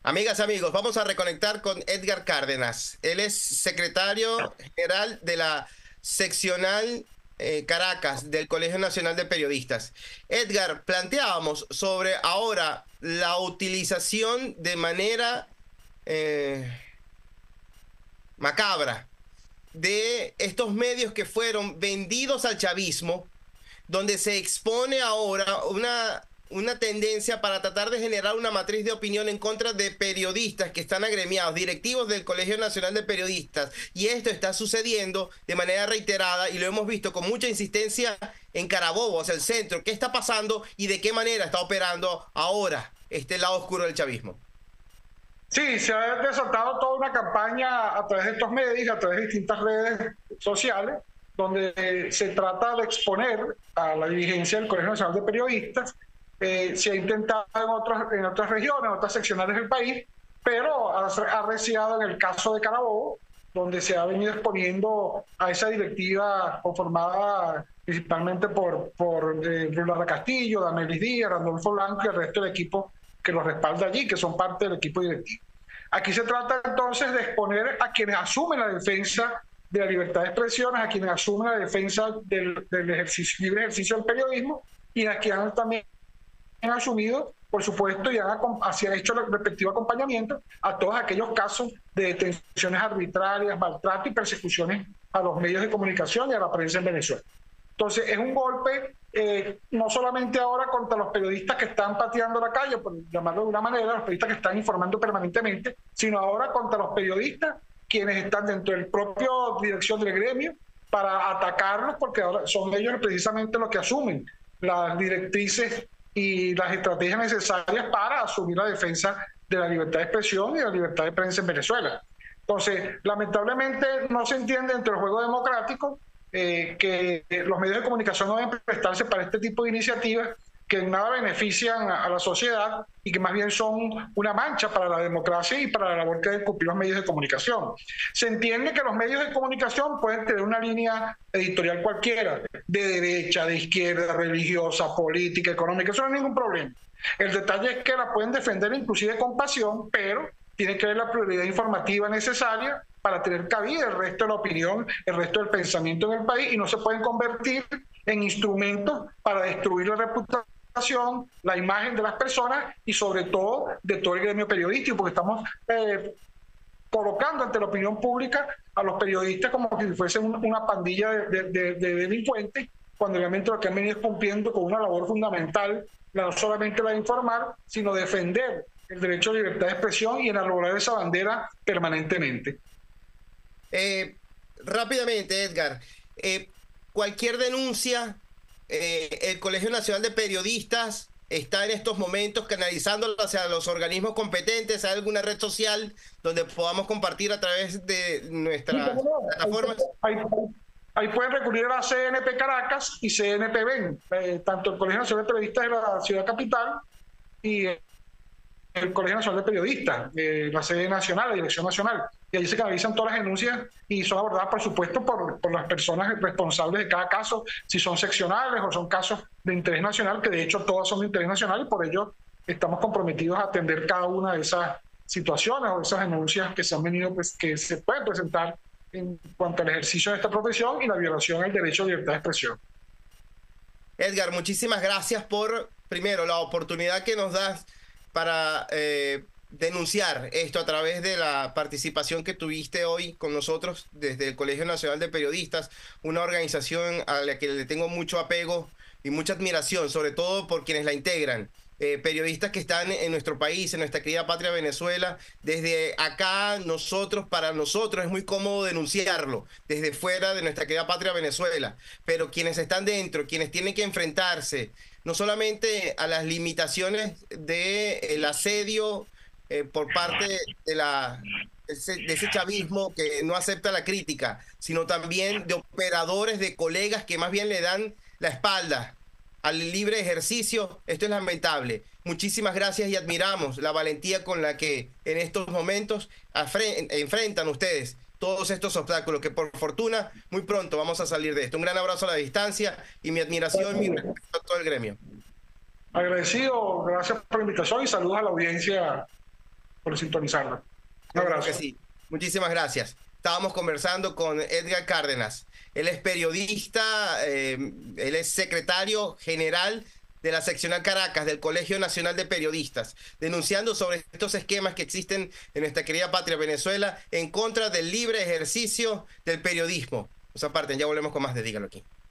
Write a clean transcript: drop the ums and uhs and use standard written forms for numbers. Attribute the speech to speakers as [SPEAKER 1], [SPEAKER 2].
[SPEAKER 1] Amigas, amigos, vamos a reconectar con Edgar Cárdenas. Él es secretario general de la seccional Caracas del Colegio Nacional de Periodistas. Edgar, planteábamos sobre ahora la utilización de manera eh, macabra de estos medios que fueron vendidos al chavismo, donde se expone ahora una tendencia para tratar de generar una matriz de opinión en contra de periodistas que están agremiados, directivos del Colegio Nacional de Periodistas. Y esto está sucediendo de manera reiterada y lo hemos visto con mucha insistencia en Carabobo, hacia el centro. ¿Qué está pasando y de qué manera está operando ahora este lado oscuro del chavismo?
[SPEAKER 2] Sí, se ha desatado toda una campaña a través de estos medios, a través de distintas redes sociales, donde se trata de exponer a la dirigencia del Colegio Nacional de Periodistas. Se ha intentado en otras regiones, en otras seccionales del país, pero ha arreciado en el caso de Carabobo, donde se ha venido exponiendo a esa directiva conformada principalmente por Rula Castillo, Damelis Díaz, Randolfo Blanco y el resto del equipo que los respalda allí, que son parte del equipo directivo. Aquí se trata entonces de exponer a quienes asumen la defensa de la libertad de expresión, a quienes asumen la defensa del libre ejercicio del periodismo y a quienes han también asumido, por supuesto, y han hecho el respectivo acompañamiento a todos aquellos casos de detenciones arbitrarias, maltrato y persecuciones a los medios de comunicación y a la prensa en Venezuela. Entonces, es un golpe no solamente ahora contra los periodistas que están pateando la calle, por llamarlo de una manera, los periodistas que están informando permanentemente, sino ahora contra los periodistas quienes están dentro del propio dirección del gremio para atacarlos, porque ahora son ellos precisamente los que asumen las directrices y las estrategias necesarias para asumir la defensa de la libertad de expresión y de la libertad de prensa en Venezuela. Entonces, lamentablemente no se entiende entre el juego democrático que los medios de comunicación no deben prestarse para este tipo de iniciativas que en nada benefician a la sociedad y que más bien son una mancha para la democracia y para la labor que deben cumplir los medios de comunicación. Se entiende que los medios de comunicación pueden tener una línea editorial cualquiera, de derecha, de izquierda, religiosa, política, económica, eso no es ningún problema. El detalle es que la pueden defender inclusive con pasión, pero tiene que haber la prioridad informativa necesaria para tener cabida el resto de la opinión, el resto del pensamiento en el país, y no se pueden convertir en instrumentos para destruir la reputación, la imagen de las personas y sobre todo de todo el gremio periodístico, porque estamos colocando ante la opinión pública a los periodistas como si fuesen una pandilla de delincuentes, cuando realmente lo que han venido es cumpliendo con una labor fundamental, no solamente la de informar, sino defender el derecho a libertad de expresión y enarbolar esa bandera permanentemente.
[SPEAKER 1] Rápidamente, Edgar, cualquier denuncia, el Colegio Nacional de Periodistas está en estos momentos canalizándola hacia los organismos competentes. ¿Hay alguna red social donde podamos compartir a través de nuestras plataformas?
[SPEAKER 2] Ahí pueden recurrir a la CNP Caracas y CNP BEN, tanto el Colegio Nacional de Periodistas de la Ciudad Capital y el Colegio Nacional de Periodistas, la sede nacional, la dirección nacional, y allí se canalizan todas las denuncias y son abordadas, por supuesto, por las personas responsables de cada caso, si son seccionales o son casos de interés nacional, que de hecho todas son de interés nacional y por ello estamos comprometidos a atender cada una de esas situaciones o esas denuncias que se han venido, pues, que se pueden presentar en cuanto al ejercicio de esta profesión y la violación del derecho a libertad de expresión.
[SPEAKER 1] Edgar, muchísimas gracias por, primero, la oportunidad que nos das para denunciar esto a través de la participación que tuviste hoy con nosotros desde el Colegio Nacional de Periodistas, una organización a la que le tengo mucho apego y mucha admiración, sobre todo por quienes la integran. Periodistas que están en nuestro país, en nuestra querida patria Venezuela. Desde acá, para nosotros es muy cómodo denunciarlo, desde fuera de nuestra querida patria Venezuela. Pero quienes están dentro, quienes tienen que enfrentarse no solamente a las limitaciones del asedio por parte de ese chavismo que no acepta la crítica, sino también de operadores, de colegas que más bien le dan la espalda al libre ejercicio. Esto es lamentable. Muchísimas gracias y admiramos la valentía con la que en estos momentos enfrentan ustedes todos estos obstáculos, que por fortuna muy pronto vamos a salir de esto. Un gran abrazo a la distancia y mi admiración y mi respeto a todo el gremio.
[SPEAKER 2] Agradecido, gracias por la invitación y saludos a la audiencia sintonizarla. Un
[SPEAKER 1] Yo creo que
[SPEAKER 2] abrazo.
[SPEAKER 1] sí. Muchísimas gracias. Estábamos conversando con Edgar Cárdenas. Él es periodista, él es secretario general de la seccional Caracas del Colegio Nacional de Periodistas, denunciando sobre estos esquemas que existen en nuestra querida patria Venezuela en contra del libre ejercicio del periodismo. Nos aparten, ya volvemos con más de Dígalo Aquí.